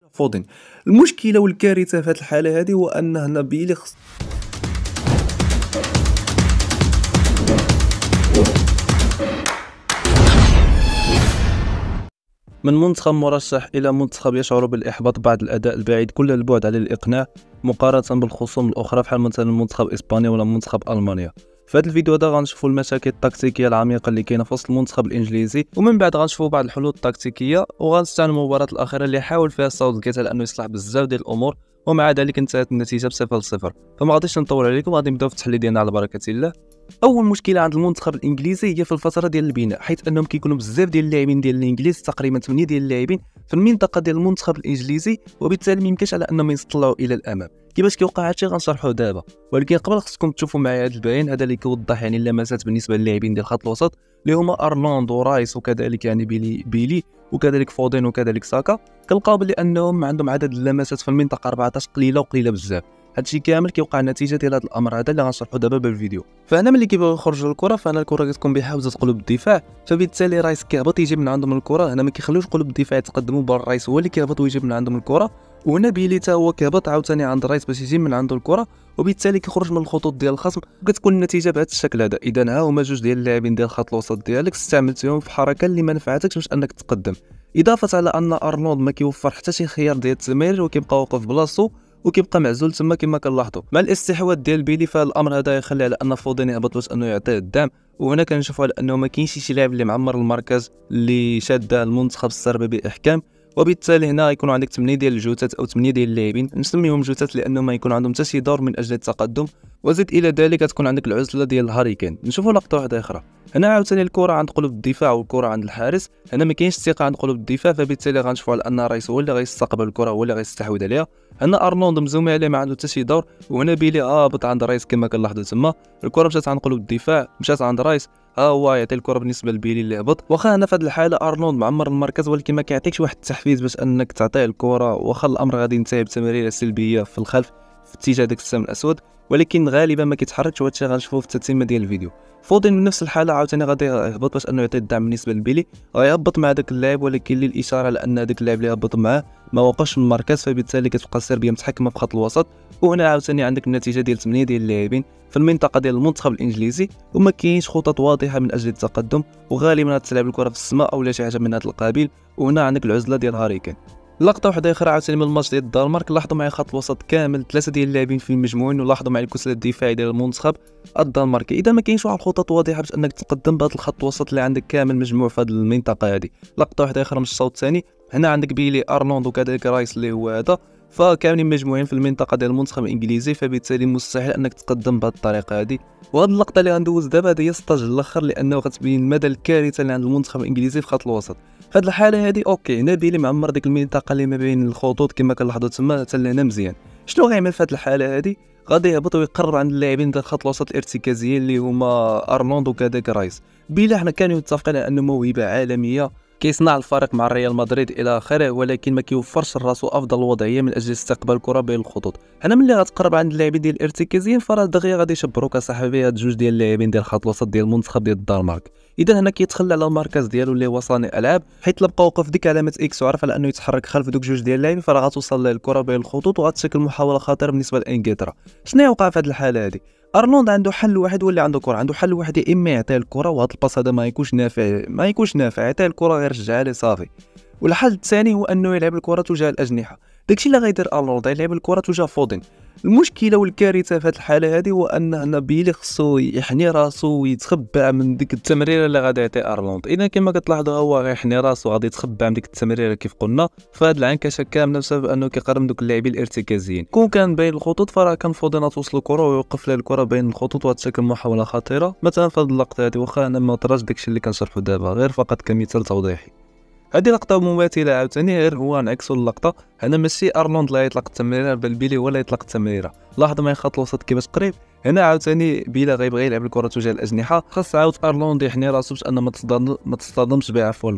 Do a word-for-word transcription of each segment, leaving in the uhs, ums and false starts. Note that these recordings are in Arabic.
فودين. المشكله والكارثه في هذه الحاله هذه هو ان هنا بيلي خص من منتخب مرشح الى منتخب يشعر بالاحباط بعد الاداء البعيد كل البعد عن الاقناع مقارنه بالخصوم الاخرى بحال مثلا منتخب اسبانيا ولا منتخب المانيا. في هذا الفيديو هذا غنشوفوا المشاكل التكتيكيه العميقه اللي كاينه في وسط المنتخب الانجليزي، ومن بعد غنشوفوا بعض الحلول التكتيكيه، وغنستعملوا المباراه الاخيره اللي حاول فيها ساوثغيت على انه يصلح بزاف ديال الامور ومع ذلك انتهت النتيجه بصفر لصفر. فما غاديش نطول عليكم، غادي نبداو في التحليل ديالنا على بركه الله. اول مشكله عند المنتخب الانجليزي هي في الفتره ديال البناء، حيث انهم كيكونوا بزاف ديال اللاعبين ديال الانجليز، تقريبا ثمانية ديال اللاعبين في المنطقه ديال المنتخب الانجليزي، وبالتالي ما يمكنش على انهم يطلعوا الى الامام. كيفاش كيوقع هادشي غنشرحوه دابا، ولكن قبل خصكم تشوفوا معايا هذا البيان هذا اللي كيوضح يعني اللمسات بالنسبه للاعبين ديال خط الوسط اللي هما ارنولد ورايس وكذلك يعني بيلي بيلي وكذلك فودين وكذلك ساكا. كنلقاو بلي انهم عندهم عدد اللمسات في المنطقه أربعطاش قليله وقليله بزاف. هادشي كامل كيوقع نتيجه ديال هذا الامر هذا اللي غنشرحو دابا بالفيديو. فهنا ملي كيبغيو يخرجوا الكره، فهنا الكره كتكون بحاول تقلب الدفاع، فبالتالي رايس كيهبط يجيب من عندهم الكره. هنا ما كيخليوش قلوب الدفاع يتقدموا، بل رايس هو اللي كيهبط ويجيب من عندهم الكره، وهنا بيلي تا هو كيهبط عاوتاني عند رايس باش يجيب من عنده الكره، وبالتالي كيخرج من الخطوط ديال الخصم وكتكون النتيجه بهذا الشكل هذا. اذا ها هما جوج ديال اللاعبين ديال خط الوسط ديالك استعملتيهم في حركه اللي ما نفعتكش باش انك تقدم، اضافه على ان ارنولد ما كيوفر حتى شي خيار ديال التمرير وكيبقى واقف بلاصتو وكيبقى معزول تما كما كنلاحظوا. مع الاستحواذ ديال بيلي فالامر هذا يخلي على ان فودين يهبط باش انه يعطيه الدعم، وهنا كنشوفوا على انه ما كاينش شي لاعب اللي معمر المركز اللي شاد المنتخب السربي باحكام، وبالتالي هنا يكون عندك ثمانية ديال الجوتات او ثمانية ديال اللاعبين، نسميهم جوتات لانه ما يكون عندهم حتى شي دور من اجل التقدم. وزيد الى ذلك تكون عندك العزله ديال هاري كين. نشوفوا لقطه واحده اخرى، هنا عاوتاني الكره عند قلوب الدفاع والكره عند الحارس، هنا ما كاينش الثقه عند قلوب الدفاع، فبالتالي غنشوفوا على ان رايس هو اللي غيستقبل الكره هو اللي غيستحوذ عليها. هنا ارنولد مزومي عليه ما عنده حتى شي دور، وهنا بيلي هابط عند رايس كما كنلاحظوا تما، الكره مشات عند قلوب الدفاع مشات عند رايس، ها هو يعطي الكره بالنسبه لبيلي اللي هبط. واخا هنا في هذه الحاله ارنولد معمر المركز، ولكن ما كيعطيكش واحد التحفيز باش انك تعطيه الكره، واخا الامر غادي ينتهي بتمريره سلبيه في الخلف في اتجاه داك السهم الاسود، ولكن غالبا ما كيتحركش، وهادشي غنشوفوه في التتمه ديال الفيديو. فودين من نفس الحاله عاوتاني غادي يهبط باش انه يعطي الدعم بالنسبه لبيلي، غيهبط مع داك اللاعب، ولكن للاشاره على ان داك اللاعب اللي هبط معاه ما وقفش في المركز، فبالتالي كتبقى السربيه متحكمه في خط الوسط. وهنا عاوتاني عندك النتيجه ديال ثمانية ديال اللاعبين في المنطقه ديال المنتخب الانجليزي، وما كاينش خطط واضحه من اجل التقدم، وغالبا غتلعب الكره في السماء او لا شي حاجه من هذا القبيل. وهنا عندك العزله ديال هاري كين. لقطه واحده اخرى عاوتاني من الماتش ديال الدنمارك، لاحظوا معايا خط الوسط كامل ثلاثه ديال اللاعبين في المجموعين، ولاحظوا معايا الكتله الدفاعي ديال المنتخب الدنماركي. اذا ما كاينش واحد الخطط واضحه باش انك تقدم بهذا الخط الوسط اللي عندك كامل مجموع في هذه المنطقه هذه. لقطه واحده اخرى من الشوط الثاني، هنا عندك بيلي ارنولد وكذلك رايس اللي هو هذا، فكاملين مجموعين في المنطقه ديال المنتخب الانجليزي، فبالتالي مستحيل انك تقدم بهذه الطريقه هذه. وهذه اللقطه اللي غندوز دابا هذه هي ستاج الاخر، لانه غتبين مدى الكارثه اللي عند المنتخب الانجليزي في خط الوسط. في هذه الحاله هذه اوكي، هنا بيلي معمر ديك المنطقه اللي ما بين الخطوط كما كنلاحظوا تما حتى لهنا مزيان. شنو غيعمل في هذه الحاله هذه؟ غادي يهبط ويقرر عند اللاعبين ديال خط الوسط الارتكازيين اللي هما ارنولد وكذلك رايس. بيلي حنا كانوا متفقين على انه موهبه عالميه كيصنع الفرق مع ريال مدريد الى اخره، ولكن ما كيوفرش لراسو افضل وضعيه من اجل استقبال الكره بين الخطوط. هنا ملي غتقرب عند اللاعبين ديال الارتكازيين فراه دغيا غادي يشبروك صاحبي هاد جوج ديال اللاعبين ديال خط الوسط ديال المنتخب ديال الدنمارك. اذا هنا كيتخلى على المركز ديالو اللي هو صانع العاب، حيت لبقى وقف ديك علامه اكس وعرف على انه يتحرك خلف دوك جوج ديال اللاعبين، فراه غتوصل له الكره بين الخطوط وغتشكل محاوله خطيره بالنسبه لانجلترا. شنو يوقع في هذه الحاله هذه؟ ارنولد عنده حل واحد، هو اللي عنده كره، عنده حل واحد، يا اما يعطيه الكره وهذا الباس هذا ما يكونش نافع ما يكونش نافع يعطيه الكره غير يرجعها ليه صافي، والحل الثاني هو انه يلعب الكره تجاه الاجنحه. داكشي اللي غيدير ارنولد، يلعب الكره تجاه فودين. المشكله والكارثه في هذه الحاله هذه هو ان هنا بيلي خصو يحني راسو ويتخبى من ديك التمريره اللي غادي يعطي ارنولد. اذا كما كتلاحظوا هو غيحني راسو غادي يتخبى من ديك التمريره كيف قلنا، فهاد العنكشه كامله بسبب انه كيقرب من دوك اللاعبين الارتكازيين. كون كان بين الخطوط فراه كان فودين توصل الكره ويوقف له الكره بين الخطوط وتشكل محاوله خطيره. مثلا في هذه اللقطه هذه، واخا انا ما طراش داكشي اللي كنشرحو دابا، غير فقط كمثال توضيحي. هذه لقطه مماثله عاوتاني، غير هو نعكسوا اللقطه. هنا ماشي ارنولد لا يطلق التمريره، بل بيلي ولا يطلق التمريره. لاحظوا معايا خط الوسط كيفاش قريب. هنا عاوتاني بيلا غيبغي يلعب الكره تجاه الاجنحه، خاص عاود ارنولد يحني راسو باش ان ما تصطدم ما تصطدمش بعفو الكره.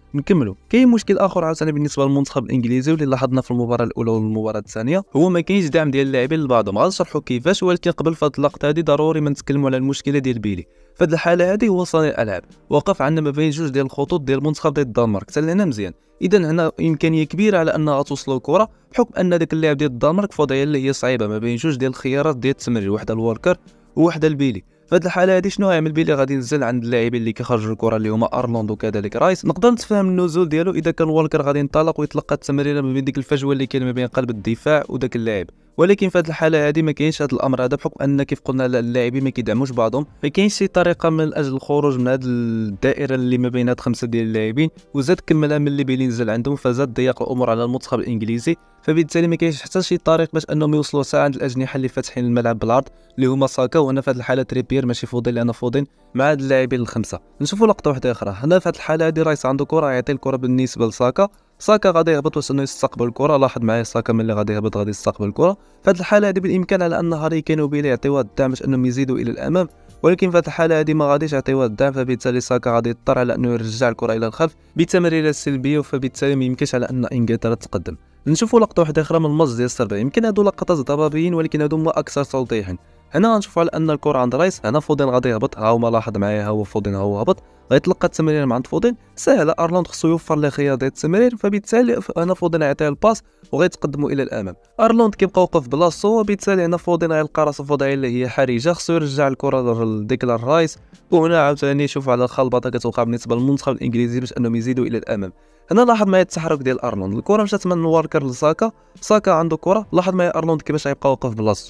نكملوا. كاين مشكل اخر عاوتاني بالنسبه للمنتخب الانجليزي واللي لاحظنا في المباراه الاولى والمباراه الثانيه، هو ما كاينش دعم ديال اللاعبين لبعضهم. غنشرحوا كيفاش، ولكن قبل فهاد اللقطه هذه ضروري ما نتكلموا على المشكله ديال بيلي. فهاد الحاله هذه هو صانع الالعاب، وقف عندنا ما بين جوج ديال الخطوط ديال المنتخب ضد الدنمارك، حتى لهنا مزيان. اذا هنا امكانيه كبيره على انها توصلوا الكره، بحكم ان داك اللاعب ديال الدنمارك في وضعيه اللي هي صعيبه ما بين جوج ديال الخيارات ديال التمرير، وحده الوركر وحده البيلي. فهاد الحاله هذه شنو غيعمل بيلي؟ غادي ينزل عند اللاعبين اللي كيخرجوا الكره اللي هما ارلوند وكذلك رايس. نقدر نتفهم النزول ديالو اذا كان والكر غادي ينطلق ويتلقى التمريره ما بين ديك الفجوه اللي كاين ما بين قلب الدفاع وداك اللاعب، ولكن في هذه الحاله هذه ما كاينش هذا الامر هذا، بحكم ان كيف قلنا اللاعبين ما كيدعموش بعضهم. ما كاينش شي طريقه من اجل الخروج من هذه الدائره اللي ما بين هاد خمسه ديال اللاعبين، وزاد كملها من اللي بيلي نزل عندهم، فزاد ضيق الامور على المنتخب الانجليزي. فبالتالي ما كاينش حتى شي طريق باش انهم يوصلوا ساعه عند الاجنحه اللي فاتحين الملعب بالعرض اللي هما ساكا، وهنا في هذه الحاله تريبير ماشي فودين، لان فودين مع هاد اللاعبين الخمسه. نشوفوا لقطه واحده اخرى. هنا في هذه الحاله هذه رايس عنده كره، يعطي الكره بالنسبه لساكا، ساكا غادي يهبط باش انه يستقبل الكره. لاحظ معايا ساكا ملي غادي يهبط غادي يستقبل الكره. في هذه الحاله هذه بالامكان على ان هاري كين وبيلي يعطيوها الدعم باش انهم يزيدوا الى الامام، ولكن في هذه الحاله هذه ما غاديش يعطيوها الدعم، فبالتالي ساكا غادي يضطر على انه يرجع الكره الى الخلف بتمريره سلبيه، فبالتالي ما يمكنش على ان انجلترا تتقدم. نشوفوا لقطه واحده اخرى من الماتش ديال صربيا. يمكن هادو لقطات ضبابيين ولكن هادو هما اكثر توضيحا. هنا غنشوفوا على ان الكره عند رايس، هنا فودين غادي يهبط، ها هو لاحظ معايا، ها هو فودين ها هو هبط، غيتلقى التمرير من عند فودين سهله. ارلوند خصو يوفر له خيار ديال التمرير، فبالتالي هنا فودين يعطيه الباس وغيتقدموا الى الامام. ارلوند كيبقى وقف بلاصتو، وبالتالي هنا فودين غيلقى راسو في وضعيه اللي هي حرجه، خصو يرجع الكره لديكلان رايس. وهنا عاوتاني شوف على الخلبطه كتوقع بالنسبه للمنتخب الانجليزي باش انهم يزيدوا الى الامام. هنا لاحظ معايا التحرك ديال ارلوند، الكره مشات من واركر لساكا، ساكا عنده كره، لاحظ معايا ارلوند كيفاش غيبقى واقف بلاصتو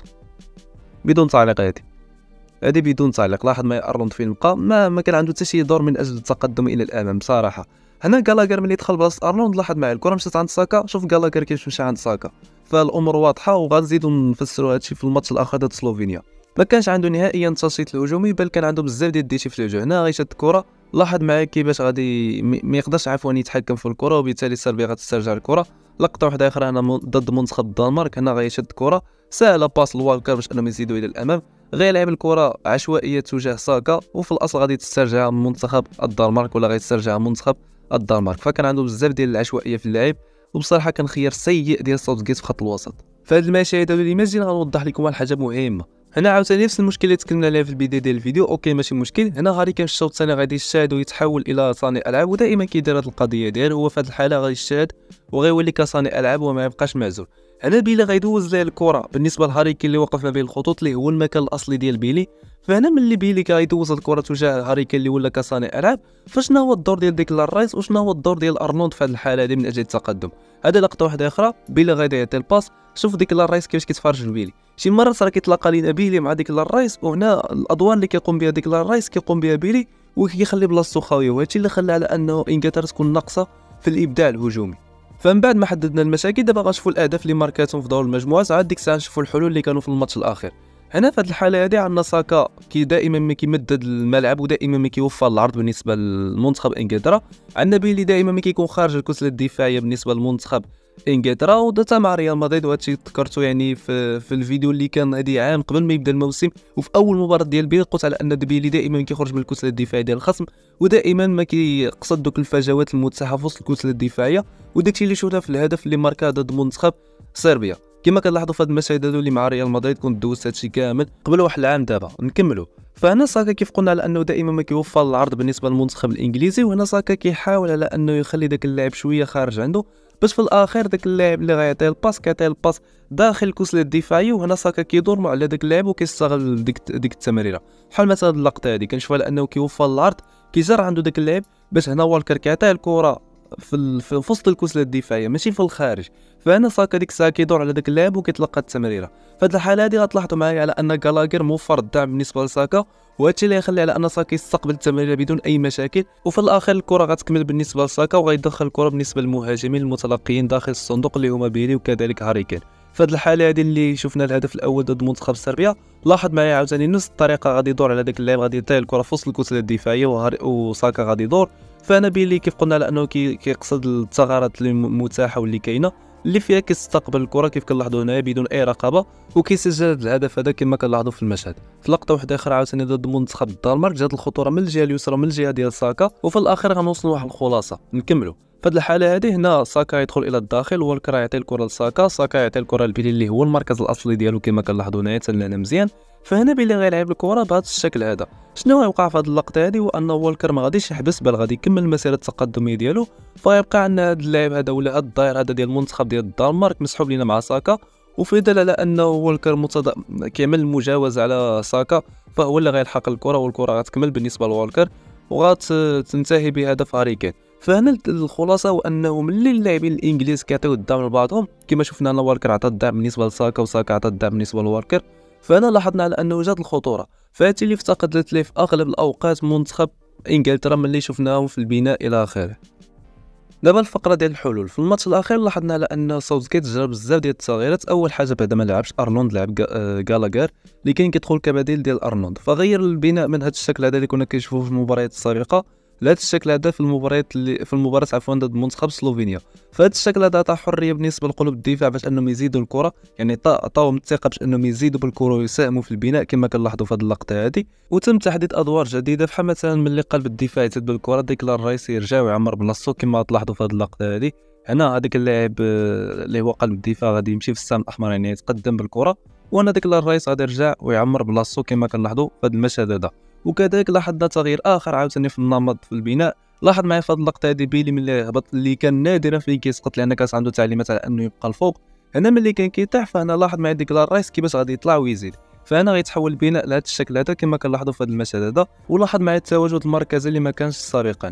بدون تعليق. هادي هادي بدون تعليق. لاحظ معايا ارلوند فين بقى، ما ما كان عنده حتى شي دور من اجل التقدم الى الامام بصراحه. هنا غالاغر ملي دخل بلاصه ارلوند، لاحظ معايا الكره مشات عند ساكا، شوف غالاغر كيفاش مشى عند ساكا. فالامور واضحه، وغنزيدوا نفسروا هادشي في الماتش الاخر ضد سلوفينيا. ما كانش عنده نهائيا التنشيط الهجومي، بل كان عنده بزاف ديال الديتي في الوجه. هنا غيشد الكره، لاحظ معايا كيفاش غادي ما يقدرش عفوا يتحكم في الكره، وبالتالي صربيا غتسترجع الكره. لقطه واحده اخرى هنا ضد منتخب الدنمارك، هنا غيشد الكره سهله، باس لوالكر باش انهم يزيدوا الى الامام، غيلعب الكره عشوائيه تجاه ساكا، وفي الاصل غادي تسترجع منتخب الدنمارك ولا غيتسترجع منتخب الدنمارك. فكان عنده بزاف ديال العشوائيه في اللعب، وبصراحه كان خيار سيء ديال ساوثغيت في خط الوسط. فهاد المشاهد هادو اللي مازال غنوضح لكم واحد الحاجه مهمه. هنا عاوتاني نفس المشكل اللي تكلمنا عليه في البدايه ديال الفيديو، اوكي ماشي مشكل. هنا هاري كان في الشوط الثاني غادي يشاهد ويتحول الى صانع العاب، ودائما كيدير هاد القضيه ديالو، هو في هاد الحاله غادي يشاهد وغيولي كصانع العاب وما يبقاش معزول. هنا بيلي غيدوز ليه الكره بالنسبه لهاري كين اللي وقف ما بين الخطوط اللي هو المكان الاصلي ديال بيلي. فهنا ملي بيلي كيدوز الكره تجاه هاري كين اللي ولا كصانع العاب، فشنو هو الدور ديال ديكلان رايس وشنو هو الدور ديال ارنولد في هذه الحاله هذه من اجل التقدم؟ هذه لقطه واحده اخرى، بيلي غادي يعطي الباس، شوف ديكلان رايس كيفاش كيتفرج لبيلي. شي مرات راه كيتلاقى لينا بيلي مع ديكلان رايس، وهنا الادوار اللي كيقوم بها ديكلان رايس كيقوم بها بيلي، وكيخلي بلاصتو خاويه، وهادشي اللي خلى على انه انجلترا تكون ناقصه في الابداع الهجومي. فمن بعد ما حددنا المشاكل، دابا غنشوفوا الاهداف اللي ماركاتهم في دور المجموعات، عاد ديك الساعه نشوفوا الحلول اللي كانوا في الماتش الاخير. هنا في هذه الحاله هذه عندنا ساكا كي دائما ما كيمدد الملعب ودائما ما كيوفر العرض بالنسبه للمنتخب انجلترا. عندنا بيلي دائما ما كيكون خارج الكتله الدفاعيه بالنسبه للمنتخب انجلترا، ودتا مع ريال مدريد، وهادشي ذكرته يعني في في الفيديو اللي كان هادي عام قبل ما يبدا الموسم. وفي اول مباراه ديال بيلي قلت على ان بيلي دائما كيخرج من الكتله الدفاعيه ديال الخصم، ودائما ما كيقصد دوك الفجوات المتاحه في وسط الكتله الدفاعيه، وداكشي اللي شفناه في الهدف اللي ماركا ضد منتخب صربيا. كما كنلاحظوا في هاد المشاهد هادو اللي مع ريال مدريد كنت دوزت هادشي كامل قبل واحد العام. دابا نكملوا. فهنا ساكا كيف قلنا على انه دائما ما كيوفر العرض بالنسبه للمنتخب الانجليزي، وهنا ساكا كيحاول على انه يخلي داك اللاعب شويه خارج عنده، باش في الاخير داك اللاعب اللي غيعطيه الباس كيعطيه الباس داخل الكتله الدفاعيه، وهنا ساكا كيدور مع على داك اللاعب وكيستغل ديك ديك التمريره. بحال مثلا هاد اللقطه هادي كنشوفها على انه كيوفر العرض، كيجر عنده داك اللاعب باش هنا والكر كيعطيه الكره في في وسط الكتله الدفاعيه ماشي في الخارج. فهنا ساكا ديك الساعه كيدور على داك اللاعب وكيتلقى التمريره. فهاد الحاله هادي غتلاحظوا معايا على ان غالاغر موفر الدعم بالنسبه لساكا، وهادشي اللي يخلي على ان ساكا يستقبل التمريره بدون اي مشاكل، وفي الاخير الكره غتكمل بالنسبه لساكا وغيدخل الكره بالنسبه للمهاجمين المتلقيين داخل الصندوق اللي هما بيلي وكذلك هاري كين. فهاد الحاله هادي اللي شفنا الهدف الاول ضد منتخب صربيا، لاحظ معايا عاوتاني نفس الطريقه غادي يدور على داك اللاعب، غادي يعطيه الكره في وسط الكتله الدفاعيه وساكا غادي يدور. فانا بيلي كيف قلنا على انه كيقصد الثغرات المتاحه واللي كاينه، اللي فيها كيستقبل الكره كيف كنلاحظوا هنايا بدون اي رقابه، وكيسجل هذا الهدف هذا كما كنلاحظوا في المشهد. في لقطه واحده اخرى عاوتاني ضد منتخب الدنمارك جات الخطوره من الجهه اليسرى من الجهه ديال ساكا، وفي الاخير غنوصلوا لواحد الخلاصه نكملوا. في هذه الحاله هذه هنا ساكا يدخل الى الداخل، والكره يعطي الكره لساكا، ساكا يعطي الكره لبيلي اللي هو المركز الاصلي ديالو كما كنلاحظوا هنايا تلنا مزيان. فهنا بيلي غيلعب الكره بهذا الشكل هذا. شنو غيوقع في هذه اللقطه هذه هو ان والكر ما غاديش يحبس بل غادي يكمل المسيره التقدميه ديالو، فيبقى عندنا هذا اللاعب هذا ولا هذا الظاهر هذا ديال المنتخب ديال الدنمارك مسحوب لينا مع ساكا، وفي دل على انه والكر متض... كيعمل المجاوزه على ساكا، فهو اللي غيلحق الكره والكره غتكمل بالنسبه لوالكر وغتنتهي بهدف هاري كين. فهنا الخلاصه هو انه ملي اللاعبين الانجليز كيعطيو الدعم لبعضهم كما شفنا ان والكر عطى الدعم بالنسبه لساكا وساكا عطى الدعم بالنسبه لوالكر، فهنا لاحظنا على انه جات الخطوره. فهادشي اللي افتقدت ليه في اغلب الاوقات منتخب انجلترا ملي شفناهم في البناء الى اخره. دابا الفقره ديال الحلول في الماتش الاخير لاحظنا على ان ساوثغيت جرب بزاف ديال التغييرات. اول حاجه بعدا ما لعبش ارنولد، لعب غالاغر اللي كاين كيدخل كبديل ديال ارنولد، فغير البناء من هذا الشكل هذا اللي كنا كنشوفوه في المباريات السابقه لهذا الشكل هذا في المباريات اللي في المباراه عفوا ضد منتخب سلوفينيا. فهذا الشكل هذا عطى حريه بالنسبه لقلوب الدفاع باش انهم يزيدوا الكره، يعني عطاوهم الثقه باش انهم يزيدوا بالكره ويساهموا في البناء كما كنلاحظوا في هذه اللقطه هذه. وتم تحديد ادوار جديده بحال مثلا ملي قلب الدفاع يزيد بالكره ديكلان رايس يرجع ويعمر بلاصتو كما تلاحظوا في هذه اللقطه هذه. هنا هذاك اللاعب اللي هو قلب الدفاع غادي يمشي في السهم الاحمر يعني يتقدم بالكره، وانا ديكلان رايس غادي يرجع ويعمر بلاصتو كما كنلاحظوا في هذا المشهد هذا. وكذلك لاحظنا تغيير اخر عاوتاني في النمط في البناء. لاحظ معايا في هذه اللقطه هذه بيلي ملي هبط اللي كان نادرا فين كيسقط لان كانت عنده تعليمات على انه يبقى الفوق، هنا ملي كان كيطيح فهنا لاحظ معايا ديكلان رايس كيفاش غادي يطلع ويزيد، فهنا غيتحول البناء لهذا الشكل هذا كما كنلاحظوا في هذا المشهد هذا. ولاحظ معايا التواجد المركزي اللي ما كانش سابقا،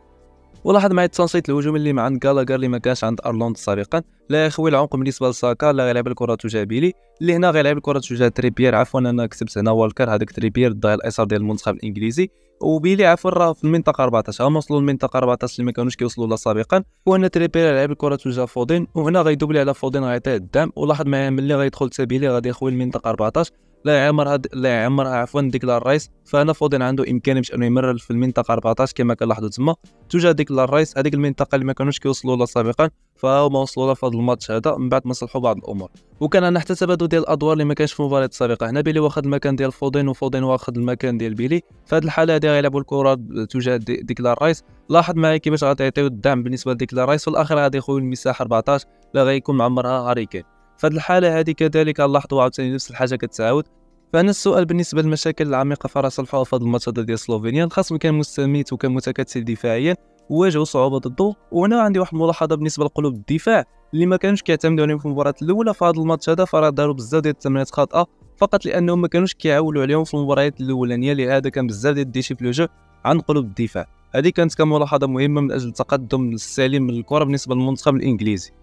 ولاحظ معايا التنشيط الهجومي اللي مع عند غالاغر اللي ما كانش عند ارنولد سابقا. لا يخوي العمق بالنسبه لساكا، لا غيلعب الكره تجاه بيلي اللي هنا غيلعب الكره تجاه تريبيير. عفوا انا كتبت هنا والكر، هذاك تريبيير الظهير الايسر ديال المنتخب الانجليزي، وبيلي عفوا راه في المنطقه أربعطاش، هما وصلوا للمنطقه أربعطاش اللي ما كانوش كيوصلوا لها سابقا. وهنا تريبيير لعب الكره تجاه فودين، وهنا غيدوبلي على فودين غيعطيه الدعم. ولاحظ معايا ملي غيدخل حتى بيلي غادي يخوي المنطقه أربعطاش، لا يعمر هاد لا يعمرها عفوا ديكلان رايس. فانا فودين عنده امكانيه باش انه يمرر في المنطقه أربعطاش كما كنلاحظوا تما تجاه ديكلان رايس، هذيك المنطقه اللي ما كانوش كيوصلوا لها سابقا، فهما وصلوا لها في هذا الماتش هذا من بعد ما صلحوا بعض الامور. وكان عندنا حتى تبادل ديال الادوار اللي ما كانش في المباريات السابقه. هنا بيلي واخد المكان ديال فودين وفودين واخد المكان ديال بيلي. في هذه الحاله هذه غيلعبوا الكره تجاه دي ديكلان رايس. لاحظ معايا كيفاش غادي يعطيو الدعم بالنسبه لديكلان رايس، في الاخر غادي يخوي المساحه أربعطاش لا غيكون معمرها هاري كين. في هذه الحاله هذه كذلك نلاحظوا عاوتاني نفس الحاجه كتعاود. فهنا السؤال بالنسبه للمشاكل العميقه في راس الحوض في هذا الماتش ديال سلوفينيا، الخصم كان مستميت وكان متكتل دفاعيا وواجهوا صعوبه ضده. وهنا عندي واحد الملاحظه بالنسبه لقلوب الدفاع اللي ما كانوش كيعتمدوا عليهم في المباراه الاولى في هذا الماتش هذا، فراه داروا بزاف ديال التمريرات خاطئه فقط لانهم ما كانوش كيعولوا عليهم في المباريات الاولانيه، لهذا كان بزاف ديال الديشي في لو جو عن قلوب الدفاع. هذه كانت كملاحظه مهمه من اجل التقدم السليم من الكره بالنسبه للمنتخب الانجليزي.